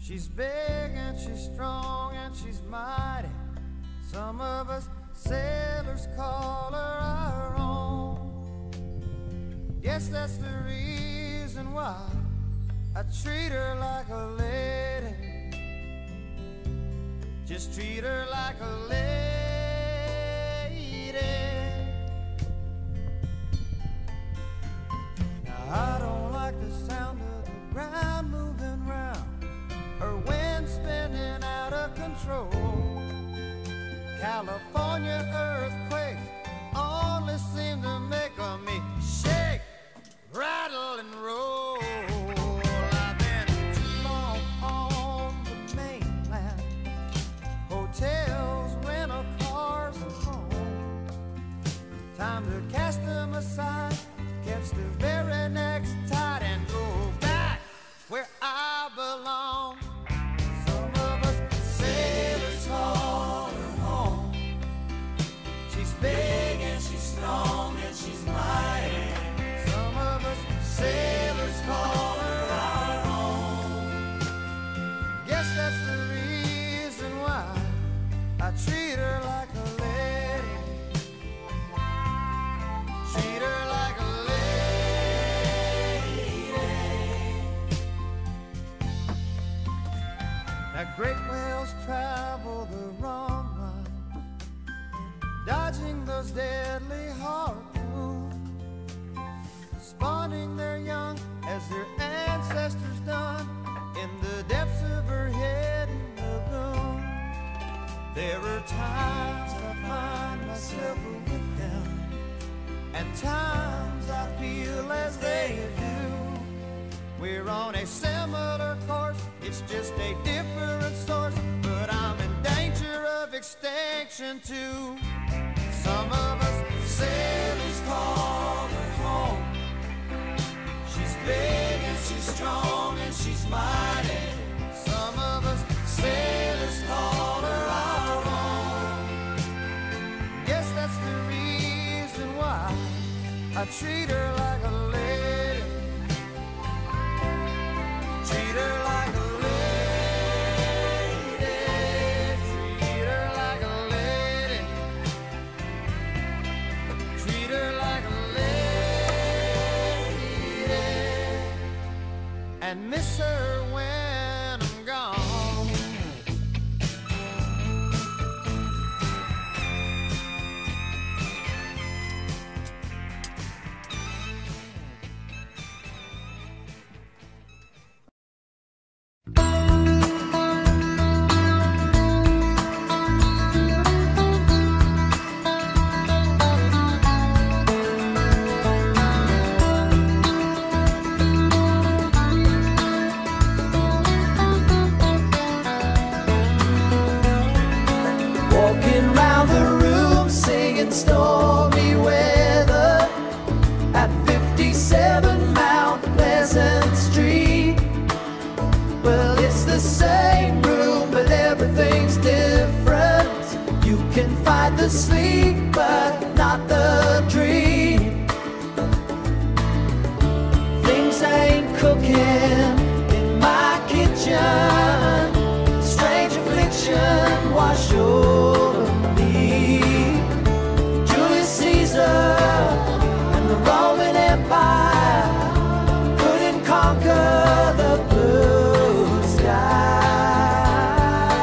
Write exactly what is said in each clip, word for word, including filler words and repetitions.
She's big and she's strong and she's mighty. Some of us sailors call her our own. Guess that's the reason why I treat her like a lady. Just treat her like a lady. Now I don't like the sound of the ground moving round, or wind spinning out of control. California earthquakes only seem to make me shake, rattle and roll. I've been too long on the mainland, hotels, rental cars and home. Time to cast them aside, catch the very next tide and go back where I belong. Some of us sailors call her home. She's big and she's strong and she's mighty. Some of us sailors call her our home. Guess that's the reason why I treat her like a lady. Treat her like a lady. Now great whales travel the wrong line, dodging those deadly harpoons, spawning their young as their ancestors done in the depths of her hidden lagoon. There are times I find myself with them, and times I feel as they do. We're on a similar course, it's just a different source, but I'm in danger of extinction too. Some of us sailors call her home. She's big and she's strong and she's mighty. Some of us sailors call her our own. Guess that's the reason why I treat her like a lady. Treat her like a lady. Treat her like a lady. Treat her like a lady. And miss her when I'm gone. Stormy weather at fifty-seven Mount Pleasant Street. Well, it's the same room, but everything's different. You can fight the sleep, but not the dream. Things ain't cooking in my kitchen. Strange affliction wash over me. And the Roman Empire couldn't conquer the blue sky.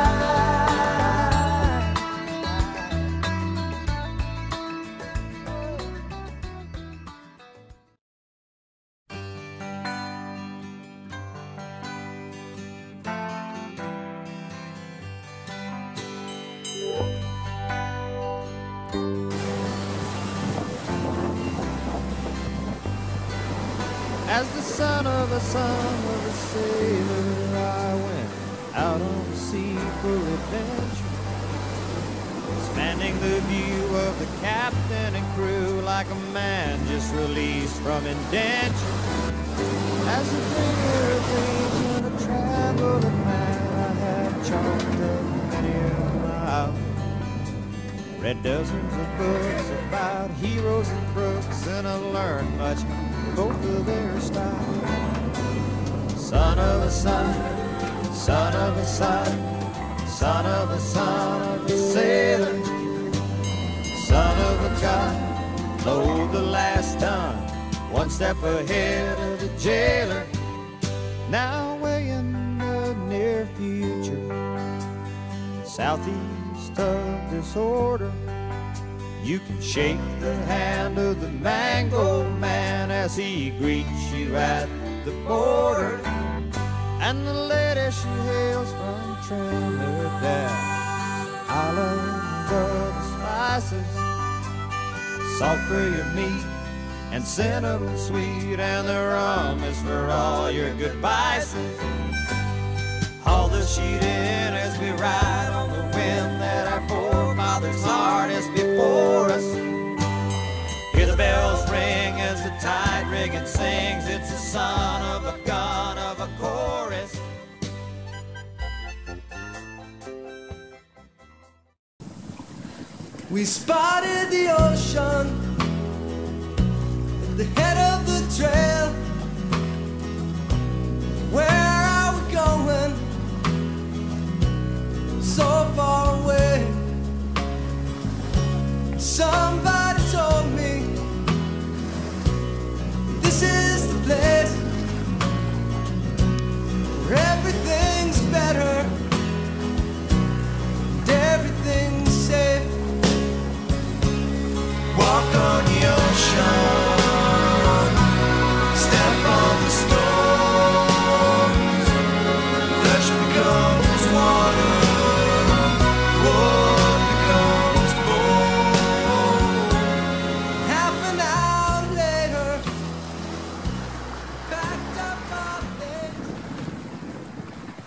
As the son of a son of a sailor, I went out on the sea for adventure, spanning the view of the captain and crew like a man just released from indenture. As a bringer of dreams and a traveling man, I have chalked up many a mile, read dozens of books about heroes and crooks, and I've learned much both of their style. Son of a son, Son of a son, son of a son of a sailor, son of a god, load the last ton, one step ahead of the jailer. Now way in the near future, southeast of disorder, you can shake the hand of the mango man as he greets you at the border. And the lady she hails from Trinidad, island of the spices, salt for your meat and cinnamon sweet, and the rum is for all your good vices. Haul the sheet in as we ride on the wind that our forefathers harnessed before us. Hear the bells ring as the tide rigging sings. It's the son of a gun of a chorus. We spotted the ocean at the head of the trail. Where are we going? So far away. Somebody